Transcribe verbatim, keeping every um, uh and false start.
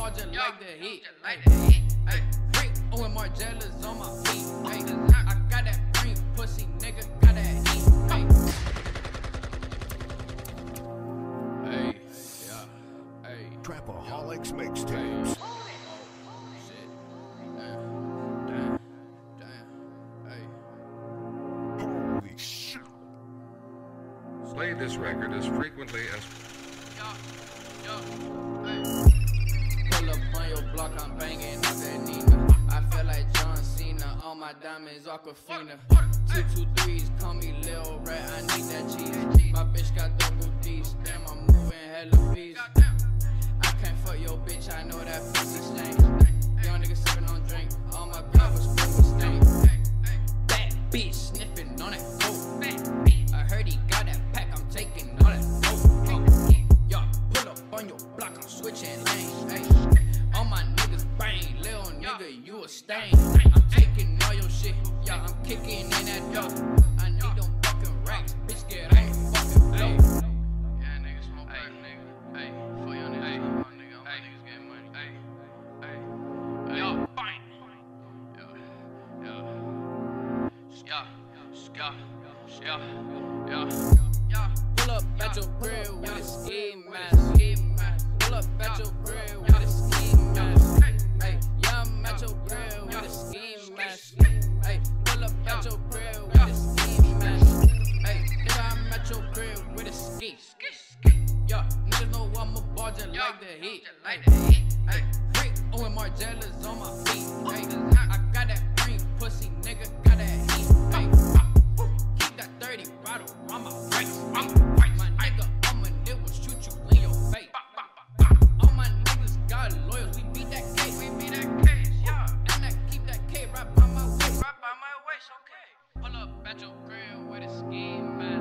ball just like the heat. Hey, freak, oh, and Margella's on my feet. Hey, I got that green pussy, nigga, got that heat. Hey, hey, yeah, hey. Trapaholics mixtapes. Oh, shit. Damn, damn, damn, hey. Holy shit. Play this record as frequently as Yo, yo, hey. Pull up on your block, I'm banging out that Nina. I feel like John Cena, all my diamonds Aquafina. Two two threes, call me Lil Rat, I need that cheese. My bitch got double D's, damn I'm moving hella bees. I can't fuck your bitch, I know that pussy stank. Young nigga sipping on drink, all my girl was full with stank. Bad bitch sniffing on that coke. I heard he got that pack, I'm taking all that dope. Yo, pull up on your block, I'm switching lanes. Hey, all my niggas bang, lil nigga, you a stain. I'm taking all your shit, yeah, I'm kicking in that dope. I need them fucking racks, bitch, get on the fucking floor. Yeah, niggas smoke crack, nigga. Hey, for your niggas, hey, nigga, all my niggas getting money. Hey, hey, yo, bang. Yo, yo, yeah, yeah, yeah, yeah. Pull up at your crib with a ski mask. Pull up at your crib with a ski mask. Hey, yeah, I'm at your crib with a ski mask. Hey, pull up at your crib with a ski mask. Hey, nigga, I'm at your crib with a ski. Yo, niggas know I'm a ball just like the heat. Hey, hey, freak, oh, and Margella's on my feet. Hey, I got that green pussy, nigga, got that heat. Hey, keep that thirty bottle on my waist. My nigga, I'm a nigga, shoot you in your face. All my niggas got lawyers, we beat that case. We beat that case, yeah. And I keep that K right by my waist. Right by my waist, okay. Pull up at your crib with a ski mask.